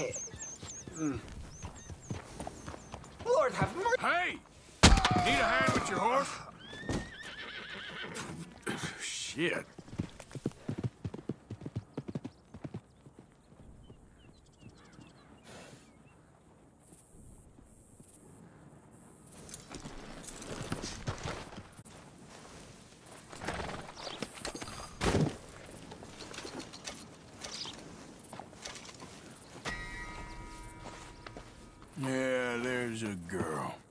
Okay. Lord have mercy. Hey! Need a hand with your horse? Shit. Yeah, there's a girl.